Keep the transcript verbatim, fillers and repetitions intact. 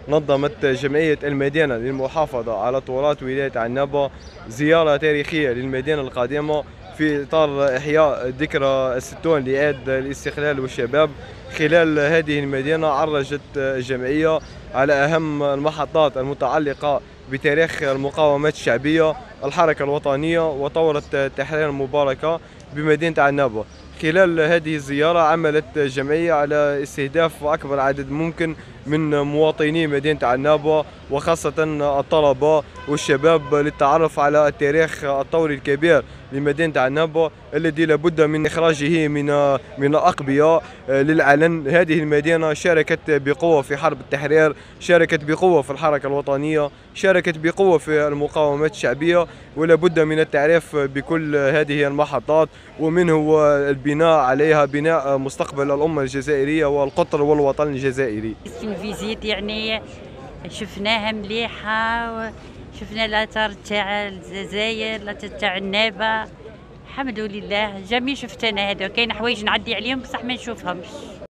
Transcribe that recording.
نظمت جمعية المدينة للمحافظة على تراث ولاية عنابة زيارة تاريخية للمدينة القديمة في إطار إحياء ذكرى الستون لعيد الاستقلال والشباب. خلال هذه المدينة عرجت الجمعية على أهم المحطات المتعلقة بتاريخ المقاومات الشعبية، الحركة الوطنية وثورة التحرير المباركة بمدينة عنابة. خلال هذه الزيارة عملت الجمعية على استهداف أكبر عدد ممكن من مواطني مدينة عنابة وخاصة الطلبة والشباب للتعرف على التاريخ الثوري الكبير لمدينة عنابة الذي لابد من إخراجه من من الأقبية للعلن. هذه المدينة شاركت بقوة في حرب التحرير، شاركت بقوة في الحركة الوطنية، شاركت بقوة في المقاومات الشعبية، ولا بد من التعريف بكل هذه المحطات ومنه البناء عليها بناء مستقبل الأمة الجزائرية والقطر والوطن الجزائري. فيزيت يعني شفناها مليحة، شفنا الآثار تاع الجزائر، الآثار تاع النابة، الحمد لله. جميع شفتنا هذا، كاين حوايج نعدي عليهم بصح ما نشوفهمش.